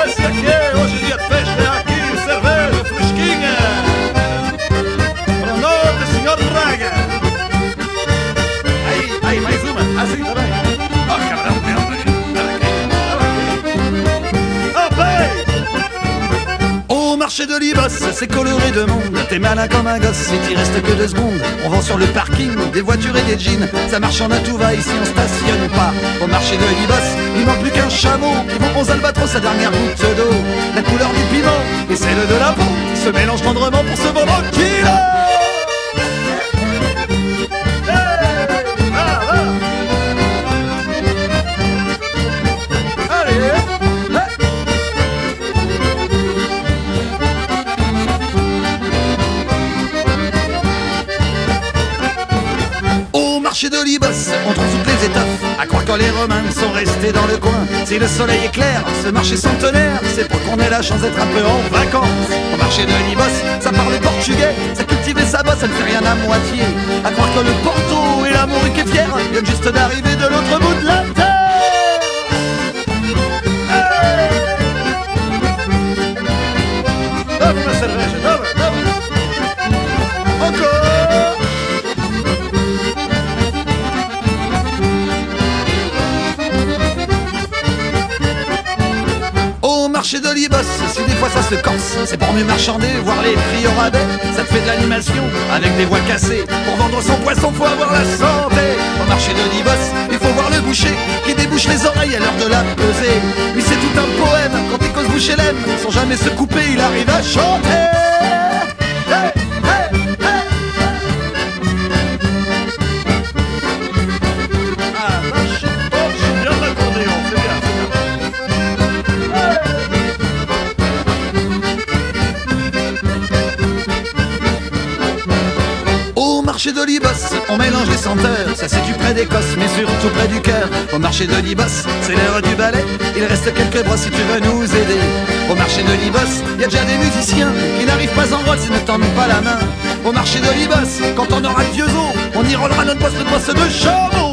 Esse aqui é hoje dia de festa, aqui cerveja fresquinha. Boa noite, senhor Braga. Aí, mais uma, assim também. Oh, cabrão, Au marché de Libos, c'est coloré de monde. T'es malin comme un gosse, il t'y reste que 2 secondes. On vend sur le parking des voitures et des jeans. Ça marche en a tout va, ici on stationne pas. Au marché de Libos, il manque plus qu'un chameau qui vend aux albatros sa dernière goutte d'eau. La couleur du piment et celle de la peau se mélangent tendrement pour ce moment kilo. Marché de Libos, on trouve toutes les étoffes. À croire que les Romains sont restés dans le coin. Si le soleil est clair, ce marché centenaire, c'est pour qu'on ait la chance d'être un peu en vacances. Au marché de Libos, ça parle portugais, ça cultive et ça bosse, ça ne fait rien à moitié. À croire que le Porto et l'amour qui est fier viennent juste d'arriver de l'autre bout de la terre. dá-me uma cerveja, dá-me. Encore. Marché de Libos, si des fois ça se corse, c'est pour mieux marchander, voir les prix au rabais. Ça te fait de l'animation avec des voiles cassées. Pour vendre son poisson, faut avoir la santé. Au marché de Libos, il faut voir le boucher qui débouche les oreilles à l'heure de la pesée. Lui c'est tout un poème, quand il cause boucher l'aime, sans jamais se couper, il arrive à chanter. Hey, hey, hey. Ah, vache, c'est bien l'accordéon, c'est bien. Au marché de Libos, on mélange les senteurs. Ça c'est du près d'Écosse, mais surtout près du cœur. Au marché de Libos, c'est l'heure du ballet. Il reste quelques bras si tu veux nous aider. Au marché de Libos, y a déjà des musiciens qui n'arrivent pas en rôle s'ils ne tendent pas la main. Au marché de Libos, quand on aura le vieux os, on y roulera notre poste de chameau.